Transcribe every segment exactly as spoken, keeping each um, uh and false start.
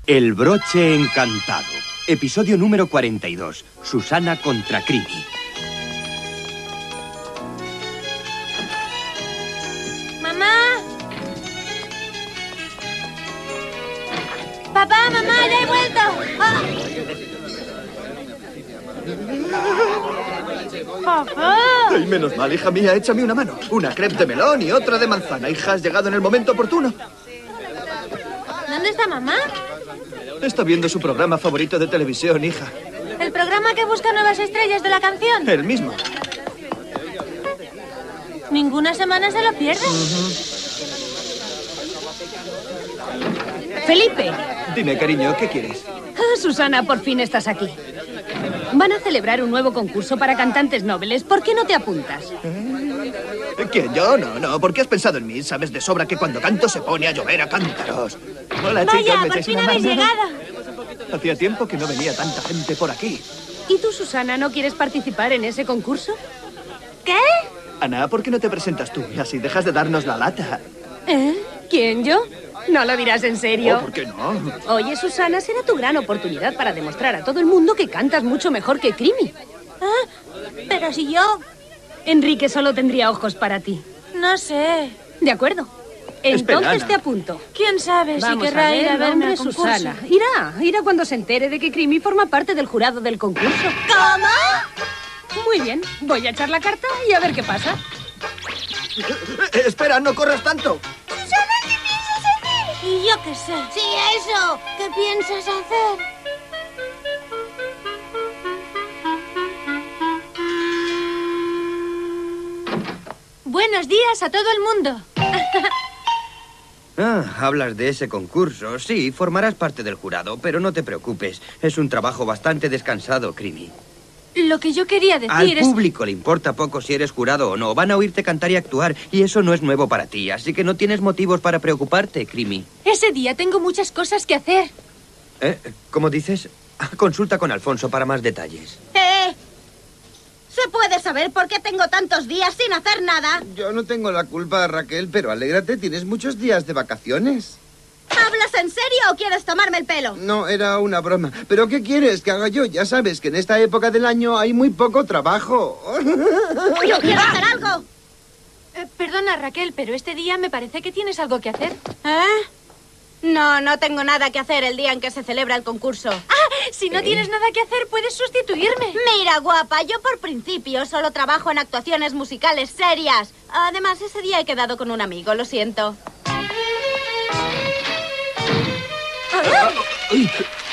El broche encantado. Episodio número cuarenta y dos. Susana contra Creamy. ¡Mamá! ¡Papá, mamá, ya he vuelto! ¡Ah! ¡Papá! Ay, menos mal, hija mía, échame una mano. Una crepe de melón y otra de manzana. Hija, has llegado en el momento oportuno. ¿Dónde está mamá? Está viendo su programa favorito de televisión, hija. ¿El programa que busca nuevas estrellas de la canción? El mismo. ¿Ninguna semana se lo pierde? Uh-huh. Felipe. Dime, cariño, ¿qué quieres? Ah, Susana, por fin estás aquí. Van a celebrar un nuevo concurso para cantantes nobles. ¿Por qué no te apuntas? ¿Eh? ¿Quién? ¿Yo? No, no. ¿Por qué has pensado en mí? Sabes de sobra que cuando canto se pone a llover a cántaros. Hola, Vaya, chicos. ¿Me por echáis fin una habéis mano? llegado. Hacía tiempo que no venía tanta gente por aquí. ¿Y tú, Susana, no quieres participar en ese concurso? ¿Qué? Ana, ¿por qué no te presentas tú? Y así dejas de darnos la lata. ¿Eh? ¿Quién, yo? No lo dirás en serio. Oh, ¿por qué no? Oye, Susana, será tu gran oportunidad para demostrar a todo el mundo que cantas mucho mejor que Creamy. ¿Ah? Pero si yo... Enrique solo tendría ojos para ti. No sé. De acuerdo. Espera, Entonces Ana. te apunto. ¿Quién sabe Vamos si querrá a ver, ir a verme nombre al concurso? Susana. Irá, irá cuando se entere de que Creamy forma parte del jurado del concurso. ¿Cómo? Muy bien, voy a echar la carta y a ver qué pasa. Eh, espera, no corras tanto. Susana, ¿qué piensas hacer? Y yo qué sé. Sí, eso. ¿Qué piensas hacer? Buenos días a todo el mundo. Ah, hablas de ese concurso. Sí, formarás parte del jurado, pero no te preocupes. Es un trabajo bastante descansado, Creamy. Lo que yo quería decir Al es... público le importa poco si eres jurado o no. Van a oírte cantar y actuar, y eso no es nuevo para ti. Así que no tienes motivos para preocuparte, Creamy. Ese día tengo muchas cosas que hacer. ¿Eh? ¿Cómo dices? Ah, consulta con Alfonso para más detalles. ¿Eh? ¿Se puede saber por qué tengo tantos días sin hacer nada? Yo no tengo la culpa, Raquel, pero alégrate, tienes muchos días de vacaciones. ¿Hablas en serio o quieres tomarme el pelo? No, era una broma. ¿Pero qué quieres que haga yo? Ya sabes que en esta época del año hay muy poco trabajo. ¡Yo quiero hacer algo! Eh, perdona, Raquel, pero este día me parece que tienes algo que hacer. ¿Eh? No, no tengo nada que hacer el día en que se celebra el concurso. ¡Ah! Si no tienes nada que hacer, puedes sustituirme. Mira, guapa, yo por principio solo trabajo en actuaciones musicales serias. Además, ese día he quedado con un amigo, lo siento. ¡Ah! Ay,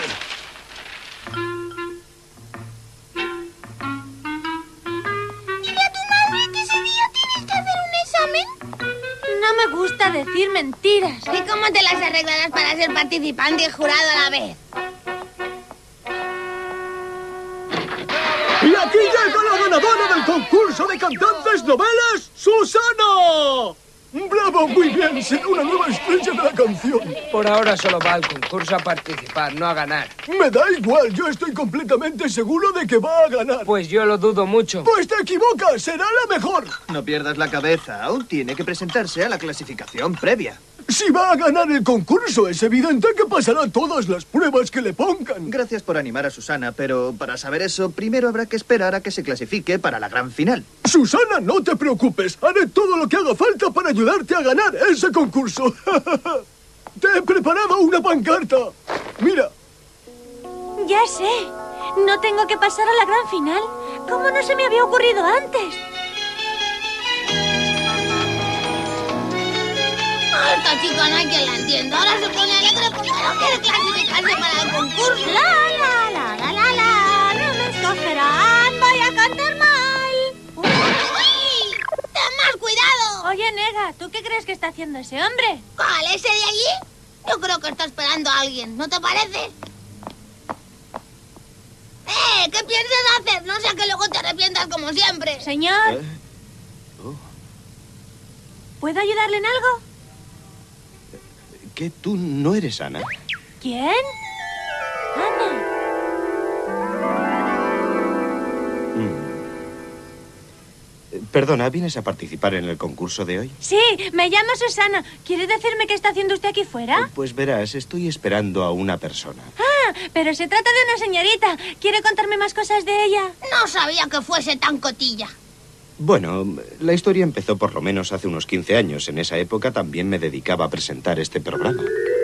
¿Y a tu madre que ese día tienes que hacer un examen? No me gusta decir mentiras. ¿Y cómo te las arreglarás para ser participante y jurado a la vez? Y aquí llega la ganadora del concurso de cantantes novelas, Susana. ¡Bravo! Muy bien, será una nueva estrella de la canción. Por ahora solo va al concurso a participar, no a ganar. Me da igual, yo estoy completamente seguro de que va a ganar. Pues yo lo dudo mucho. Pues te equivocas, será la mejor. No pierdas la cabeza, aún tiene que presentarse a la clasificación previa. Si va a ganar el concurso, es evidente que pasará todas las pruebas que le pongan. Gracias por animar a Susana, pero para saber eso, primero habrá que esperar a que se clasifique para la gran final. Susana, no te preocupes. Haré todo lo que haga falta para ayudarte a ganar ese concurso. Te he preparado una pancarta. Mira. Ya sé. No tengo que pasar a la gran final. ¿Cómo no se me había ocurrido antes? A esta chica no hay quien la entienda. Ahora se pone alegre porque no quiere clasificarse para el concurso. La, la, la, la, la, la, no me escogerán, voy a cantar mal. ¡Uy! ¡Ten más cuidado! Oye, Nega, ¿tú qué crees que está haciendo ese hombre? ¿Cuál? ¿Ese de allí? Yo creo que está esperando a alguien, ¿no te parece? ¡Eh! ¿Qué piensas hacer? No sea que luego te arrepientas como siempre. Señor, ¿Eh? Oh. ¿puedo ayudarle en algo? ¿Qué? ¿Tú no eres Ana? ¿Quién? Ana. Mm. Perdona, ¿vienes a participar en el concurso de hoy? Sí, me llamo Susana. ¿Quiere decirme qué está haciendo usted aquí fuera? Eh, Pues verás, estoy esperando a una persona. Ah, pero se trata de una señorita. ¿Quiere contarme más cosas de ella? No sabía que fuese tan cotilla. Bueno, la historia empezó por lo menos hace unos quince años. En esa época también me dedicaba a presentar este programa.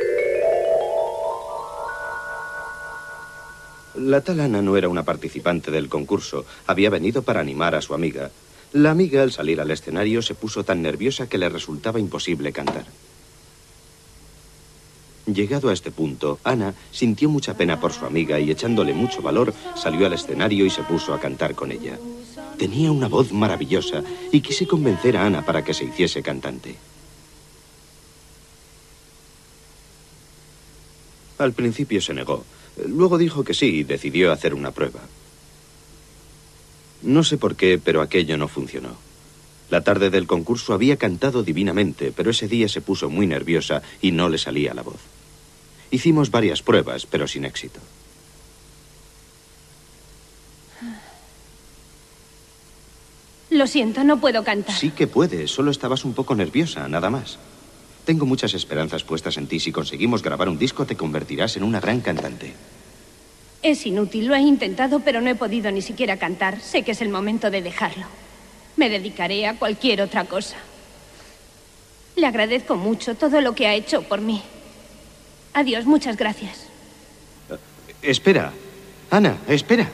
La tal Ana no era una participante del concurso. Había venido para animar a su amiga. La amiga, al salir al escenario, se puso tan nerviosa que le resultaba imposible cantar. Llegado a este punto, Ana sintió mucha pena por su amiga y, echándole mucho valor, salió al escenario y se puso a cantar con ella. Tenía una voz maravillosa y quise convencer a Ana para que se hiciese cantante. Al principio se negó. Luego dijo que sí y decidió hacer una prueba. No sé por qué, pero aquello no funcionó. La tarde del concurso había cantado divinamente, pero ese día se puso muy nerviosa y no le salía la voz. Hicimos varias pruebas, pero sin éxito. Lo siento, no puedo cantar. Sí que puedes, solo estabas un poco nerviosa, nada más. Tengo muchas esperanzas puestas en ti. Si conseguimos grabar un disco, te convertirás en una gran cantante. Es inútil, lo he intentado, pero no he podido ni siquiera cantar. Sé que es el momento de dejarlo. Me dedicaré a cualquier otra cosa. Le agradezco mucho todo lo que ha hecho por mí. Adiós, muchas gracias. Uh, espera. Ana, espera.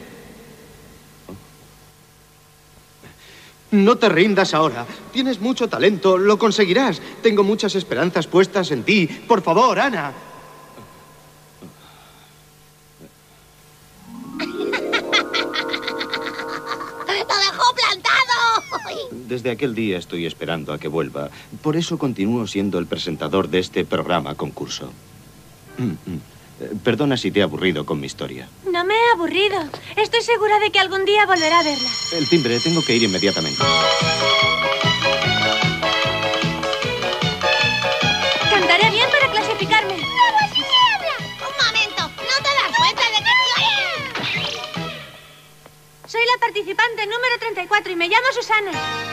No te rindas ahora. Tienes mucho talento, lo conseguirás. Tengo muchas esperanzas puestas en ti. Por favor, Ana. ¡Lo dejó plantado! Desde aquel día estoy esperando a que vuelva. Por eso continúo siendo el presentador de este programa concurso. Perdona si te he aburrido con mi historia. No me he aburrido. Estoy segura de que algún día volverá a verla. El timbre, tengo que ir inmediatamente. Cantaré bien para clasificarme. ¡No es niebla! Un momento, ¿no te das cuenta de que estoy...? Soy la participante número treinta y cuatro y me llamo Susana.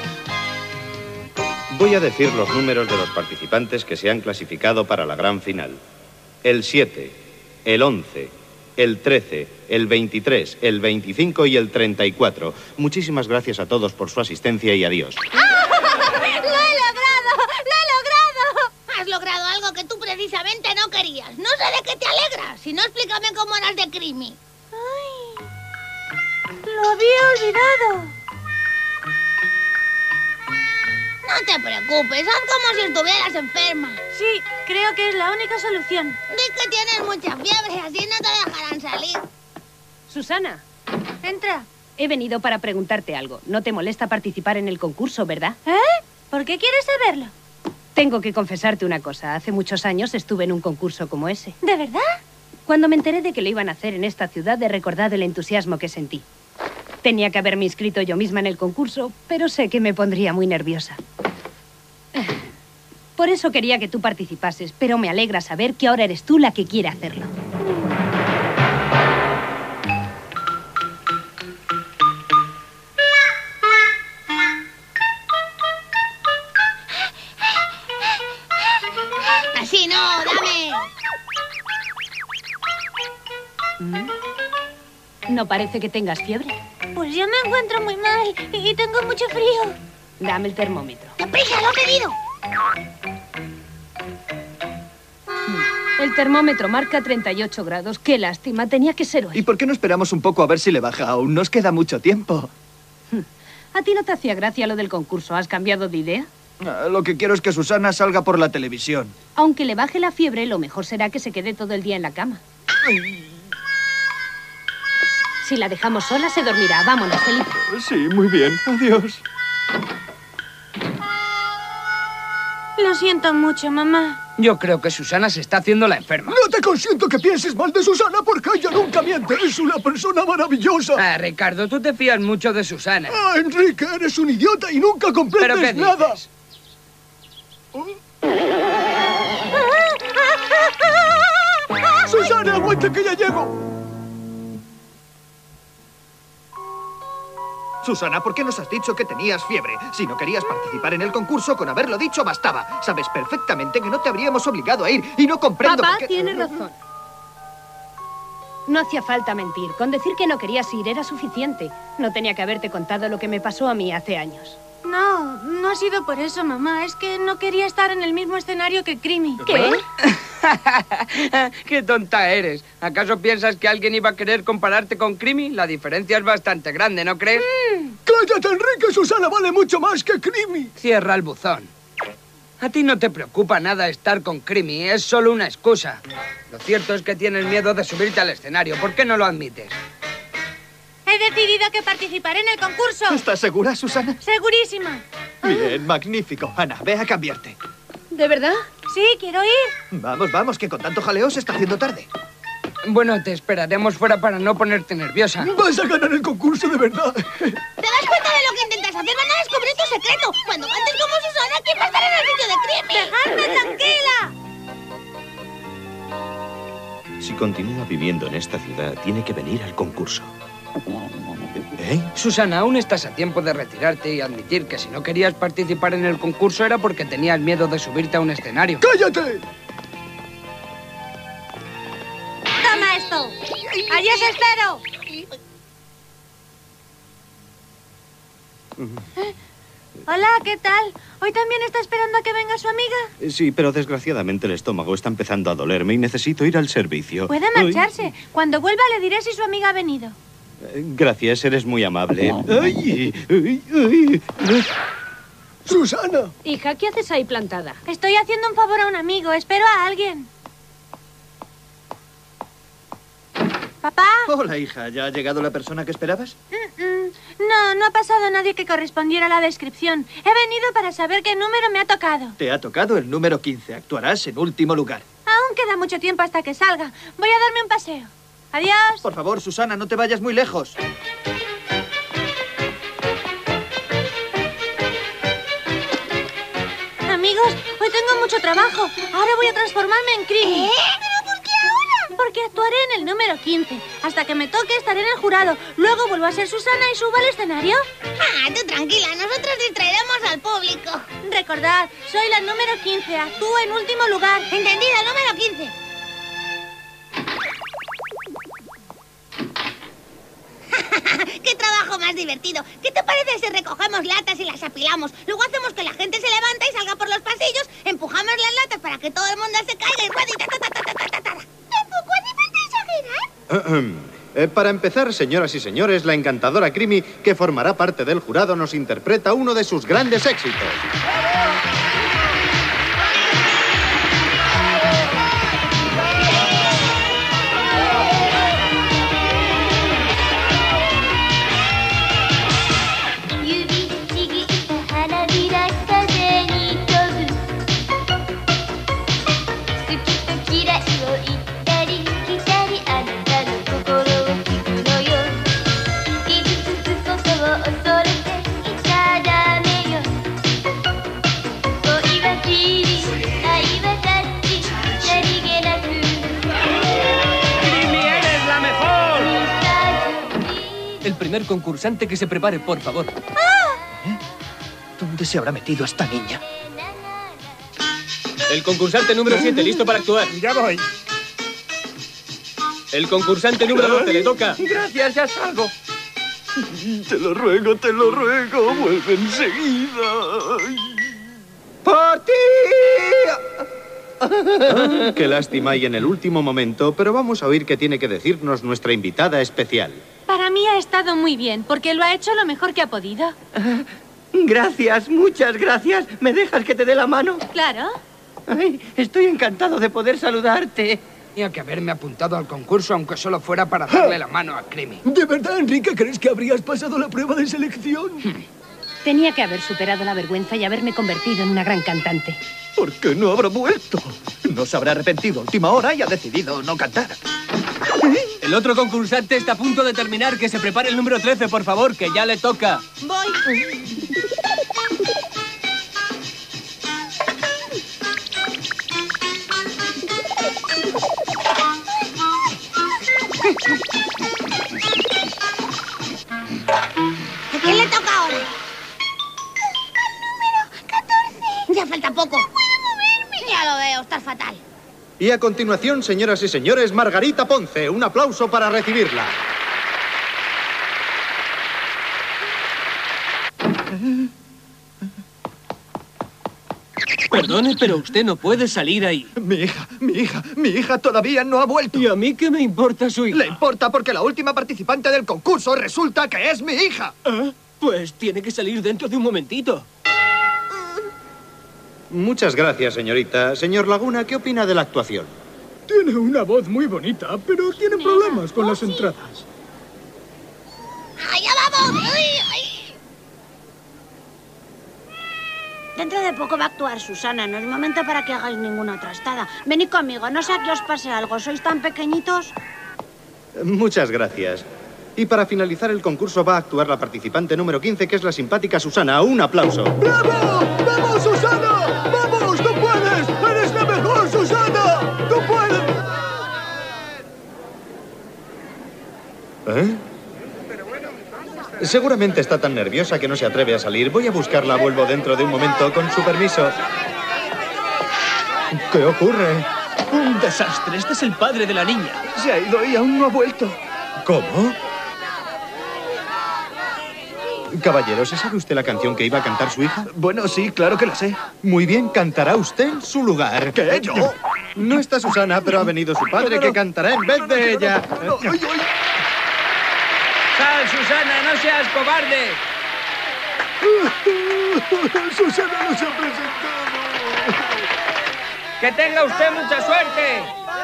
Voy a decir los números de los participantes que se han clasificado para la gran final. El siete, el once, el trece, el veintitrés, el veinticinco y el treinta y cuatro. Muchísimas gracias a todos por su asistencia y adiós. ¡Lo he logrado! ¡Lo he logrado! Has logrado algo que tú precisamente no querías. No sé de qué te alegras. Si no, explícame cómo eras de Creamy. ¡Ay! ¡Lo había olvidado! No te preocupes, haz como si estuvieras enferma. Sí, creo que es la única solución. Di que tienes mucha fiebre, así no te dejarán salir. Susana, entra. He venido para preguntarte algo. No te molesta participar en el concurso, ¿verdad? ¿Eh? ¿Por qué quieres saberlo? Tengo que confesarte una cosa. Hace muchos años estuve en un concurso como ese. ¿De verdad? Cuando me enteré de que lo iban a hacer en esta ciudad, he recordado el entusiasmo que sentí. Tenía que haberme inscrito yo misma en el concurso, pero sé que me pondría muy nerviosa. Por eso quería que tú participases, pero me alegra saber que ahora eres tú la que quiere hacerlo. Así no, dame. No parece que tengas fiebre. Pues yo me encuentro muy mal y tengo mucho frío. Dame el termómetro. ¡Deprisa, lo he pedido! El termómetro marca treinta y ocho grados. Qué lástima, tenía que ser hoy. ¿Y por qué no esperamos un poco a ver si le baja? Aún nos queda mucho tiempo. ¿A ti no te hacía gracia lo del concurso? ¿Has cambiado de idea? Ah, lo que quiero es que Susana salga por la televisión. Aunque le baje la fiebre, lo mejor será que se quede todo el día en la cama. Ay. Si la dejamos sola, se dormirá. Vámonos, Felipe. Sí, muy bien. Adiós. Lo siento mucho, mamá. Yo creo que Susana se está haciendo la enferma. No te consiento que pienses mal de Susana porque ella nunca miente. Es una persona maravillosa. Ah, Ricardo, tú te fías mucho de Susana. Ah, Enrique, eres un idiota y nunca comprendes ¿Pero qué nada. dices? Susana, aguanta que ya llego. Susana, ¿por qué nos has dicho que tenías fiebre? Si no querías participar en el concurso, con haberlo dicho bastaba. Sabes perfectamente que no te habríamos obligado a ir y no comprendo Papá por qué... tiene razón. No hacía falta mentir. Con decir que no querías ir era suficiente. No tenía que haberte contado lo que me pasó a mí hace años. No, no ha sido por eso, mamá. Es que no quería estar en el mismo escenario que Creamy. ¿Qué? ¡Qué tonta eres! ¿Acaso piensas que alguien iba a querer compararte con Creamy? La diferencia es bastante grande, ¿no crees? Mm. ¡Cállate, Enrique! Susana vale mucho más que Creamy. Cierra el buzón. A ti no te preocupa nada estar con Creamy, es solo una excusa. Lo cierto es que tienes miedo de subirte al escenario. ¿Por qué no lo admites? He decidido que participaré en el concurso. ¿Estás segura, Susana? Segurísima. Bien, magnífico. Ana, ve a cambiarte. ¿De verdad? Sí, quiero ir. Vamos, vamos, que con tanto jaleo se está haciendo tarde. Bueno, te esperaremos fuera para no ponerte nerviosa. Vas a ganar el concurso de verdad. ¿Te das cuenta de lo que intentas hacer? Van a descubrir tu secreto. Cuando cantes como Susana, ¿quién va a estar en el sitio de Creamy? ¡Dejadme tranquila! Si continúa viviendo en esta ciudad, tiene que venir al concurso. ¿Eh? Susana, aún estás a tiempo de retirarte y admitir que si no querías participar en el concurso era porque tenías miedo de subirte a un escenario. ¡Cállate! ¡Toma esto! ¡Allí os espero! ¿Eh? Hola, ¿qué tal? ¿Hoy también está esperando a que venga su amiga? Sí, pero desgraciadamente el estómago está empezando a dolerme y necesito ir al servicio. Puede marcharse. Ay. Cuando vuelva le diré si su amiga ha venido. Gracias, eres muy amable. Ay, ay, ay. ¡Susana! Hija, ¿qué haces ahí plantada? Estoy haciendo un favor a un amigo. Espero a alguien. ¿Papá? Hola, hija. ¿Ya ha llegado la persona que esperabas? Mm -mm. No, no ha pasado nadie que correspondiera a la descripción. He venido para saber qué número me ha tocado. Te ha tocado el número quince. Actuarás en último lugar. Aún queda mucho tiempo hasta que salga. Voy a darme un paseo. Adiós. Por favor, Susana, no te vayas muy lejos. Amigos, hoy tengo mucho trabajo. Ahora voy a transformarme en Creamy. ¿Eh? ¿Pero por qué ahora? Porque actuaré en el número quince. Hasta que me toque estaré en el jurado. Luego vuelvo a ser Susana y subo al escenario. Ah, tú tranquila, nosotros distraeremos al público. Recordad, soy la número quince. Actúo en último lugar. Entendido, número quince. ¡Qué trabajo más divertido! ¿Qué te parece si recogemos latas y las apilamos? Luego hacemos que la gente se levanta y salga por los pasillos, empujamos las latas para que todo el mundo se caiga y ruede y ta, ta, ta, ta, ta, ta, ta. ¿Tampoco hace falta exagerar? Eh, para empezar, señoras y señores, la encantadora Creamy, que formará parte del jurado, nos interpreta uno de sus grandes éxitos. El primer concursante que se prepare, por favor. ¿Eh? ¿Dónde se habrá metido esta niña? El concursante número siete, listo para actuar. Ya voy. El concursante número doce, le toca. Gracias, ya salgo. Te lo ruego, te lo ruego. Vuelve enseguida. ¡Por ti! Ah, qué lástima y en el último momento, pero vamos a oír qué tiene que decirnos nuestra invitada especial. Para mí ha estado muy bien, porque lo ha hecho lo mejor que ha podido. Gracias, muchas gracias. ¿Me dejas que te dé la mano? Claro. Ay, estoy encantado de poder saludarte. Tenía que haberme apuntado al concurso, aunque solo fuera para darle la mano a Creamy. ¿De verdad, Enrique, crees que habrías pasado la prueba de selección? Tenía que haber superado la vergüenza y haberme convertido en una gran cantante. ¿Por qué no habrá vuelto? No se habrá arrepentido a última hora y ha decidido no cantar. El otro concursante está a punto de terminar. Que se prepare el número trece, por favor, que ya le toca. Voy. ¿A qué le Y a continuación, señoras y señores, Margarita Ponce. Un aplauso para recibirla. Perdone, pero usted no puede salir ahí. Mi hija, mi hija, mi hija todavía no ha vuelto. ¿Y a mí qué me importa su hija? Le importa porque la última participante del concurso resulta que es mi hija. ¿Eh? Pues tiene que salir dentro de un momentito. Muchas gracias, señorita. Señor Laguna, ¿qué opina de la actuación? Tiene una voz muy bonita, pero tiene problemas con las entradas. ¡Allá vamos! ¡Ay, ay! Dentro de poco va a actuar Susana. No es momento para que hagáis ninguna trastada. Venid conmigo, no sea que os pase algo. ¿Sois tan pequeñitos? Muchas gracias. Y para finalizar el concurso va a actuar la participante número quince, que es la simpática Susana. ¡Un aplauso! ¡Bravo! ¡Vamos, Susana! ¡Vamos! ¡Tú puedes! ¡Eres la mejor, Susana! ¡Tú puedes! ¿Eh? Seguramente está tan nerviosa que no se atreve a salir. Voy a buscarla. Vuelvo dentro de un momento, con su permiso. ¿Qué ocurre? Un desastre. Este es el padre de la niña. Se ha ido y aún no ha vuelto. ¿Cómo? Caballero, ¿se sabe usted la canción que iba a cantar su hija? Bueno, sí, claro que la sé. Muy bien, cantará usted en su lugar. ¿Qué? ¿Yo? No está Susana, pero ha venido su padre, no, no, no. que cantará en vez no, no, de no, ella. No, no, no. Ay, ay. ¡Sal, Susana, no seas cobarde! Susana no se ha presentado. ¡Que tenga usted mucha suerte!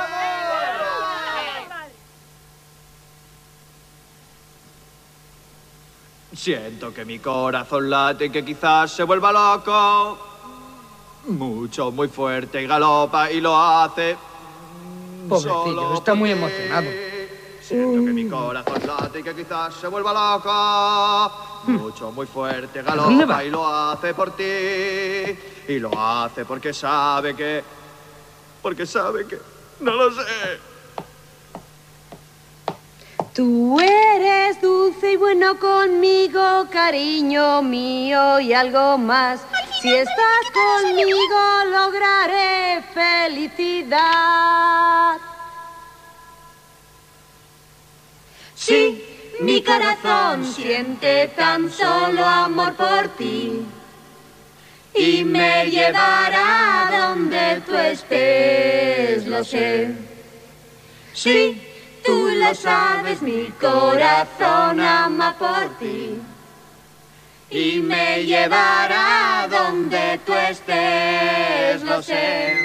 Siento que mi corazón late y que quizás se vuelva loco. Mucho, muy fuerte y galopa y lo hace. Pobrecillo, está muy emocionado. Siento que mi corazón late y que quizás se vuelva loco. Mucho, muy fuerte, galopa y lo hace por ti. Y lo hace porque sabe que... Porque sabe que... No lo sé. Tú eres dulce y bueno conmigo, cariño mío, y algo más. Si estás conmigo lograré felicidad. Sí, mi corazón siente tan solo amor por ti y me llevará donde tú estés, lo sé. Sí, tú lo sabes, mi corazón ama por ti y me llevará donde tú estés, lo sé.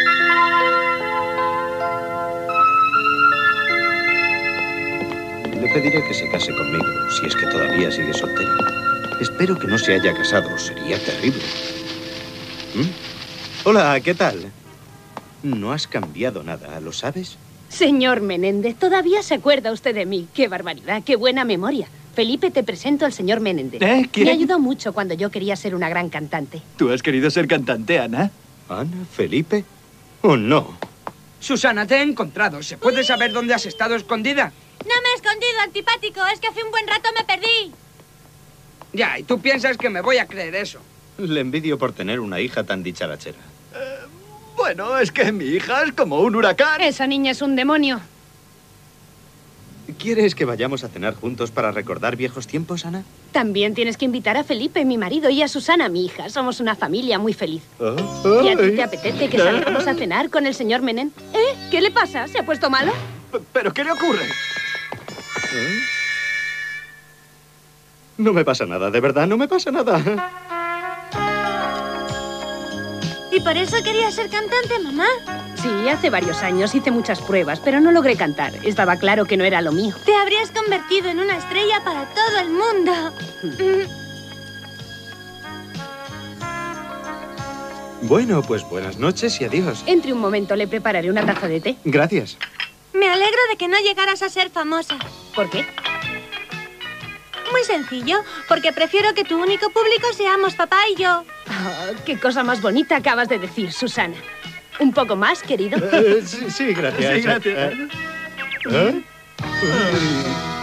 Le pediré que se case conmigo, si es que todavía sigue soltera. Espero que no se haya casado, sería terrible. ¿Mm? Hola, ¿qué tal? No has cambiado nada, ¿lo sabes? Señor Menéndez, todavía se acuerda usted de mí. ¡Qué barbaridad, qué buena memoria! Felipe, te presento al señor Menéndez. ¿Eh? ¿Quién? Me ayudó mucho cuando yo quería ser una gran cantante. ¿Tú has querido ser cantante, Ana? ¿Ana? ¿Felipe? ¿O no? Susana, te he encontrado. ¿Se puede saber dónde has estado escondida? No me he escondido, antipático. Es que hace un buen rato me perdí. Ya, y tú piensas que me voy a creer eso. Le envidio por tener una hija tan dicharachera. Eh, bueno, es que mi hija es como un huracán. Esa niña es un demonio. ¿Quieres que vayamos a cenar juntos para recordar viejos tiempos, Ana? También tienes que invitar a Felipe, mi marido, y a Susana, mi hija. Somos una familia muy feliz. Oh, ¿Y a ti ay. te apetece que salgamos a cenar con el señor Menéndez? ¿Eh? ¿Qué le pasa? ¿Se ha puesto malo? ¿Pero qué le ocurre? ¿Eh? No me pasa nada, de verdad, no me pasa nada. ¿Y por eso querías ser cantante, mamá? Sí, hace varios años hice muchas pruebas, pero no logré cantar. Estaba claro que no era lo mío. Te habrías convertido en una estrella para todo el mundo. Bueno, pues buenas noches y adiós. Entre un momento, le prepararé una taza de té. Gracias. Me alegro de que no llegaras a ser famosa. ¿Por qué? Muy sencillo, porque prefiero que tu único público seamos papá y yo. Oh, qué cosa más bonita acabas de decir, Susana. ¿Un poco más, querido? Eh, sí, sí, gracias. Sí, gracias. ¿Eh? ¿Eh?